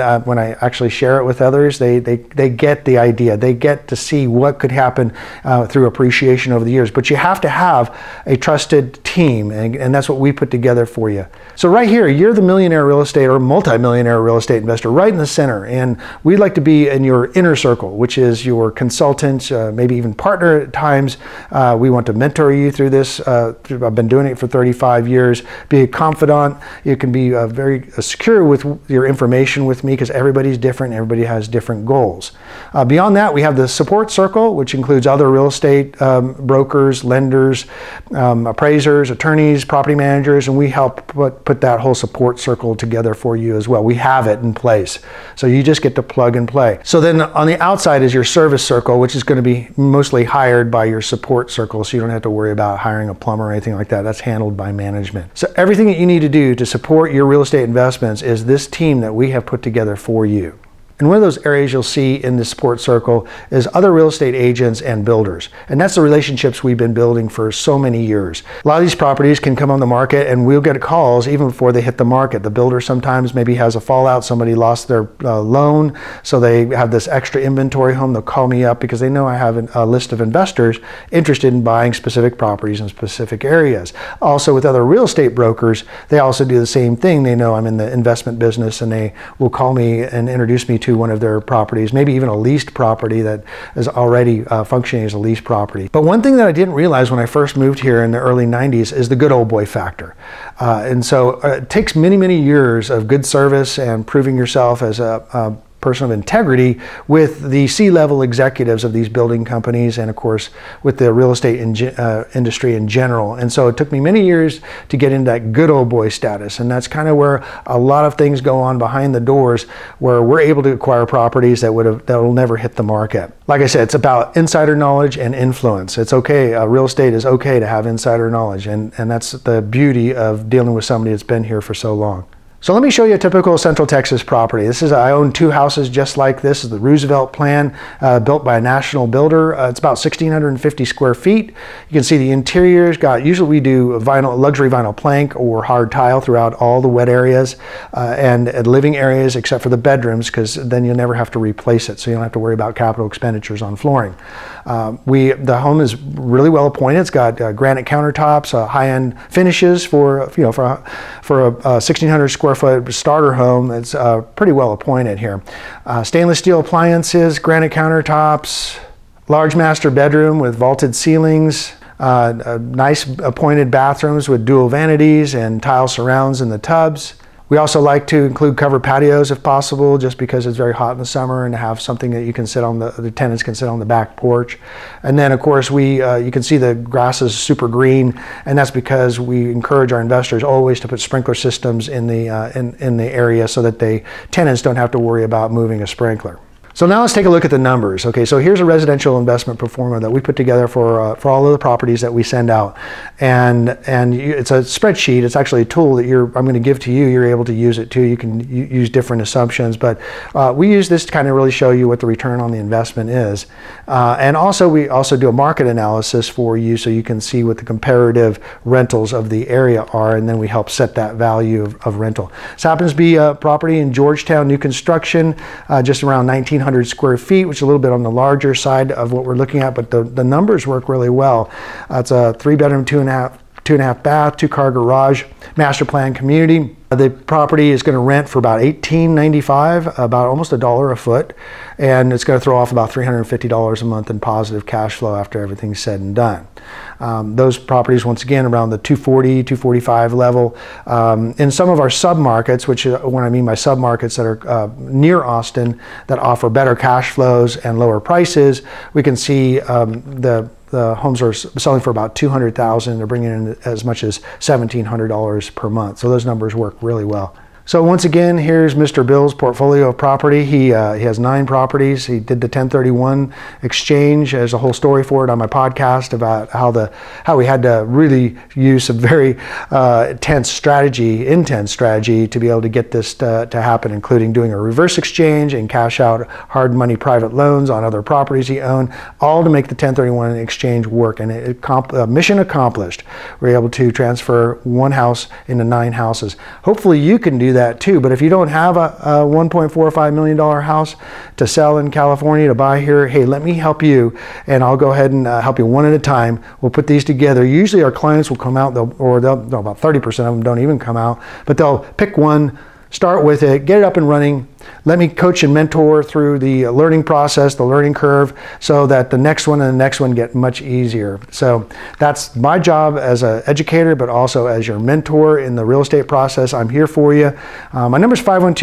when I actually share it with others, they get the idea. They get to see what could happen through appreciation over the years. But you have to have a trusted team, and that's what we put together for you. So right here, you're the millionaire real estate or multi-millionaire real estate investor right in the center, and we'd like to be in your inner circle, which is your consultant, maybe even partner at times. We want to mentor you through this. I've been doing it for 35 years. Be a confidant. You can be very secure with your information with me because everybody's different. Everybody has different goals. Beyond that, we have the support circle, which includes other real estate brokers, lenders, appraisers, attorneys, property managers, and we help put that whole support circle together for you as well. We have it in place. So you just get to plug and play. So then on the outside is your service circle, which is going to be mostly hired by your support circle. So you don't have to worry about hiring a plumber or anything like that. That's handled by management. So everything that you need to do to support your real estate investments is this team that we have put together for you. And one of those areas you'll see in the support circle is other real estate agents and builders. And that's the relationships we've been building for so many years. A lot of these properties can come on the market and we'll get calls even before they hit the market. The builder sometimes maybe has a fallout, somebody lost their loan, so they have this extra inventory home. They'll call me up because they know I have a list of investors interested in buying specific properties in specific areas. Also with other real estate brokers, they also do the same thing. They know I'm in the investment business and they will call me and introduce me to one of their properties, maybe even a leased property that is already functioning as a leased property. But one thing that I didn't realize when I first moved here in the early 90s is the good old boy factor. And so it takes many, many years of good service and proving yourself as a person of integrity with the C-level executives of these building companies and of course with the real estate industry in general. And so it took me many years to get into that good old boy status, and that's kind of where a lot of things go on behind the doors where we're able to acquire properties that will never hit the market. Like I said, it's about insider knowledge and influence. It's okay, real estate is okay to have insider knowledge, and that's the beauty of dealing with somebody that's been here for so long. So let me show you a typical Central Texas property. I own 2 houses just like this. This is the Roosevelt plan, built by a national builder. It's about 1,650 square feet. You can see the interior's usually we do luxury vinyl plank or hard tile throughout all the wet areas and living areas except for the bedrooms, because then you'll never have to replace it. So you don't have to worry about capital expenditures on flooring. The home is really well appointed. It's got granite countertops, high-end finishes for a 1,600 square foot starter home. It's pretty well appointed here. Stainless steel appliances, granite countertops, large master bedroom with vaulted ceilings, nice appointed bathrooms with dual vanities and tile surrounds in the tubs. We also like to include covered patios if possible, just because it's very hot in the summer, and to have something that you can sit on, the tenants can sit on the back porch. And then of course you can see the grass is super green, and that's because we encourage our investors always to put sprinkler systems in the area so that tenants don't have to worry about moving a sprinkler. So now let's take a look at the numbers. Okay, so here's a residential investment pro forma that we put together for all of the properties that we send out, and it's a spreadsheet. It's actually a tool that I'm going to give to you. You're able to use it too. You can use different assumptions, but we use this to kind of really show you what the return on the investment is, and also we also do a market analysis for you so you can see what the comparative rentals of the area are, and then we help set that value of rental. This happens to be a property in Georgetown, new construction, just around 1,900 square feet, which is a little bit on the larger side of what we're looking at, but the numbers work really well. It's a 3-bedroom, 2.5 bath, 2-car garage, master plan community. The property is going to rent for about $18.95, about almost $1 a foot, and it's going to throw off about $350 a month in positive cash flow after everything's said and done. Those properties, once again, around the 240, 245 level. In some of our submarkets, which when I mean by submarkets that are near Austin, that offer better cash flows and lower prices, we can see the homes are selling for about $200,000. They're bringing in as much as $1,700 per month. So those numbers work really well. So once again, here's Mr. Bill's portfolio of property. He has 9 properties. He did the 1031 exchange. There's a whole story for it on my podcast about how we had to really use some very intense strategy to be able to get this to happen, including doing a reverse exchange and cash out hard money private loans on other properties he owned, all to make the 1031 exchange work. And mission accomplished. We're able to transfer 1 house into 9 houses. Hopefully you can do that too. But if you don't have a $1.45 million house to sell in California, to buy here, hey, let me help you, and I'll go ahead and help you one at a time. We'll put these together. Usually our clients will come out, about 30% of them don't even come out, but they'll pick one, start with it, get it up and running. Let me coach and mentor through the learning process, the learning curve, so that the next one and the next one get much easier. So that's my job as an educator, but also as your mentor in the real estate process. I'm here for you. My number is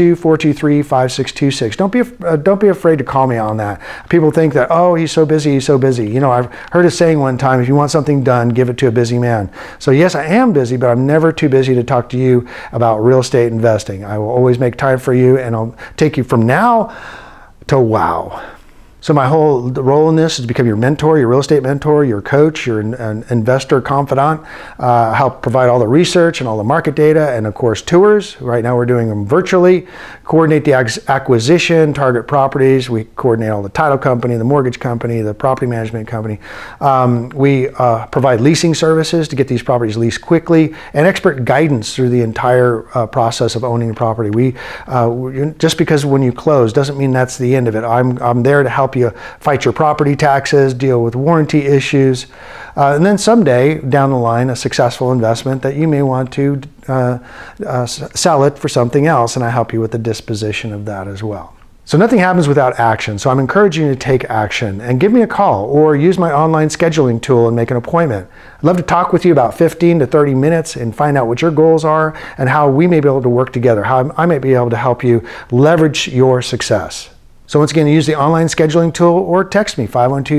512-423-5626. Don't be afraid to call me on that. People think that, oh, he's so busy, he's so busy. You know, I've heard a saying one time, if you want something done, give it to a busy man. So yes, I am busy, but I'm never too busy to talk to you about real estate investing. I will always make time for you, and I'll take you from now to wow. So my whole role in this is to become your mentor, your real estate mentor, your coach, your investor confidant, help provide all the research and all the market data, and of course tours. Right now we're doing them virtually, coordinate the acquisition, target properties. We coordinate all the title company, the mortgage company, the property management company. We provide leasing services to get these properties leased quickly, and expert guidance through the entire process of owning the property. Just because when you close doesn't mean that's the end of it. I'm there to help you fight your property taxes, deal with warranty issues, and then someday down the line a successful investment that you may want to sell it for something else, and I help you with the disposition of that as well. So nothing happens without action, so I'm encouraging you to take action and give me a call or use my online scheduling tool and make an appointment. I'd love to talk with you about 15 to 30 minutes and find out what your goals are and how we may be able to work together, how I may be able to help you leverage your success. So once again, use the online scheduling tool or text me,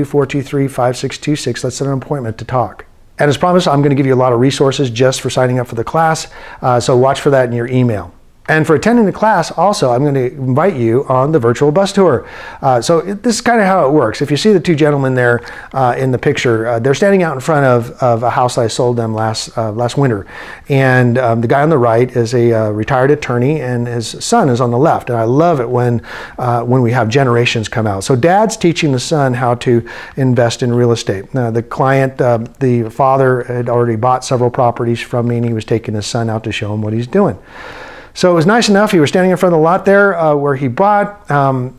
512-423-5626. Let's set an appointment to talk. And as promised, I'm going to give you a lot of resources just for signing up for the class, so watch for that in your email. And for attending the class, also, I'm going to invite you on the virtual bus tour. This is kind of how it works. If you see the two gentlemen there in the picture, they're standing out in front of a house I sold them last winter. And the guy on the right is a retired attorney, and his son is on the left. And I love it when we have generations come out. So dad's teaching the son how to invest in real estate. The client, the father had already bought several properties from me, and he was taking his son out to show him what he's doing. So it was nice enough. He was standing in front of the lot there where he bought.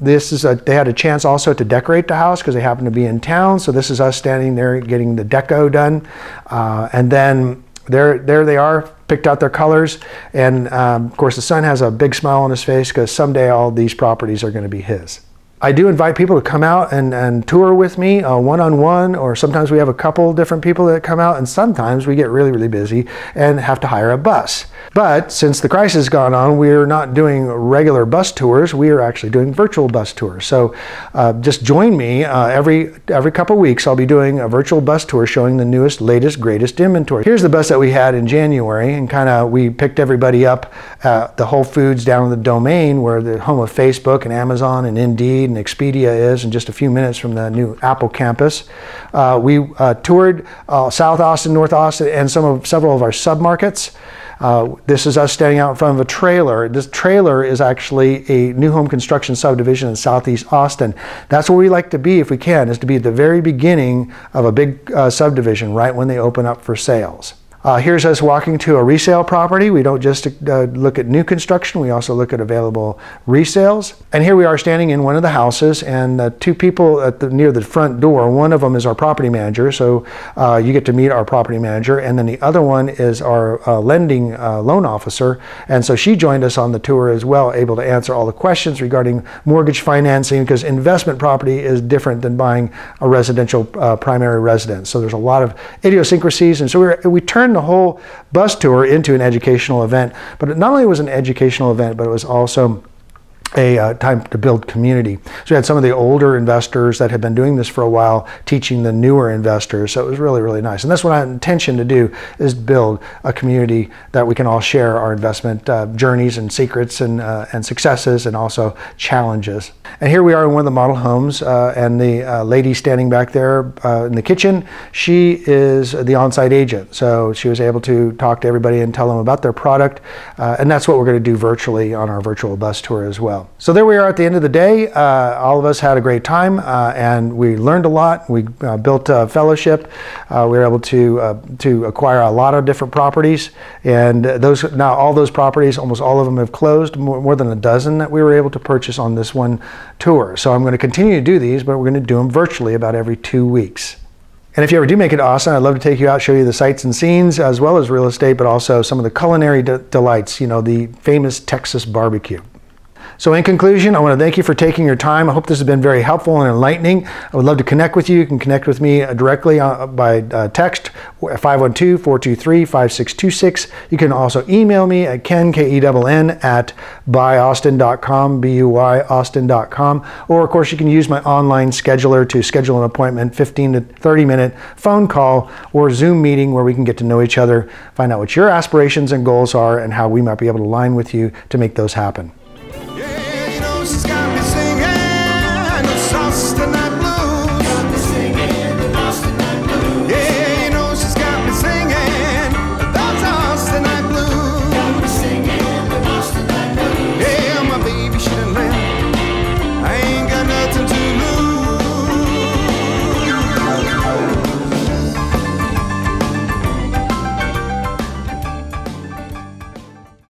They had a chance also to decorate the house because they happened to be in town. So this is us standing there getting the deco done. And then there they are, picked out their colors. And of course the son has a big smile on his face because someday all these properties are going to be his. I do invite people to come out and tour with me one-on-one, or sometimes we have a couple different people that come out, and sometimes we get really, really busy and have to hire a bus. But since the crisis has gone on, we're not doing regular bus tours. We are actually doing virtual bus tours. So just join me every couple weeks. I'll be doing a virtual bus tour showing the newest, latest, greatest inventory. Here's the bus that we had in January, and we picked everybody up at the Whole Foods down in the Domain, where the home of Facebook and Amazon and Indeed and Expedia is, in just a few minutes from the new Apple campus. We toured South Austin, North Austin, and several of our submarkets. This is us standing out in front of a trailer. This trailer is actually a new home construction subdivision in Southeast Austin. That's where we like to be if we can, is to be at the very beginning of a big subdivision, right when they open up for sales. Here's us walking to a resale property. We don't just look at new construction, we also look at available resales. And here we are standing in one of the houses, and two people near the front door. One of them is our property manager, so you get to meet our property manager, and then the other one is our lending loan officer, and so she joined us on the tour as well, able to answer all the questions regarding mortgage financing, because investment property is different than buying a residential primary residence. So there's a lot of idiosyncrasies, and so we turned the whole bus tour into an educational event. But it not only was an educational event, but it was also a time to build community. So we had some of the older investors that had been doing this for a while teaching the newer investors. So it was really, really nice. And that's what I intend to do, is build a community that we can all share our investment journeys and secrets and successes, and also challenges. And here we are in one of the model homes, and the lady standing back there in the kitchen, she is the on-site agent. So she was able to talk to everybody and tell them about their product. And that's what we're going to do virtually on our virtual bus tour as well. well. So there we are at the end of the day. All of us had a great time and we learned a lot. We built a fellowship. We were able to acquire a lot of different properties, and now all those properties, almost all of them have closed, more than a dozen that we were able to purchase on this one tour. So I'm going to continue to do these, but we're going to do them virtually about every 2 weeks. And if you ever do make it to Austin, I'd love to take you out, show you the sights and scenes, as well as real estate, but also some of the culinary delights, the famous Texas barbecue. So in conclusion, I want to thank you for taking your time. I hope this has been very helpful and enlightening. I would love to connect with you. You can connect with me directly by text, 512-423-5626. You can also email me at Kenn, Kenn, at buyaustin.com, buyaustin.com. Or of course, you can use my online scheduler to schedule an appointment, 15 to 30-minute phone call or Zoom meeting where we can get to know each other, find out what your aspirations and goals are and how we might be able to align with you to make those happen.